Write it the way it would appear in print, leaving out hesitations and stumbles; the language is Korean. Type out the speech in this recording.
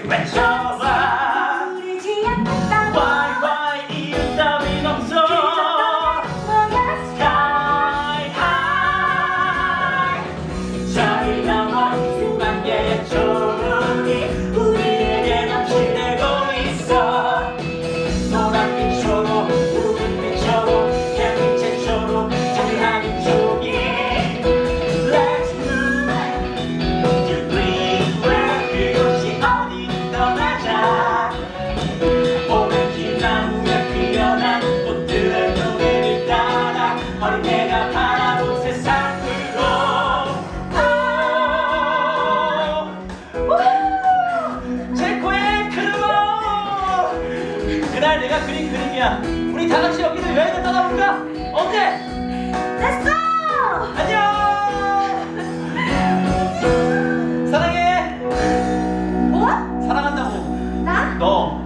외쳐봐 울지 않는다고 와이 이유 따윈 없어 뭐야 Sky High 저리 넘어 수만개의 초록이 우리에게 넘치대고 있어 노란빛초록 붉은빛초록 햇빛의 초록 자유하는 쪽이 Let's move to green where 그곳이 어디든 떠나자 오렌지 나무에 피어난 꽃들의 노래를 따라 어린애가 바라본 세상으로 체코의 크루어 그날 내가 그린 그림이야. 우리 다 같이 여기서 여행을 떠나볼까? 어때? Let's go! 안녕! 사랑해! 뭐? 사랑한다고. 나? 너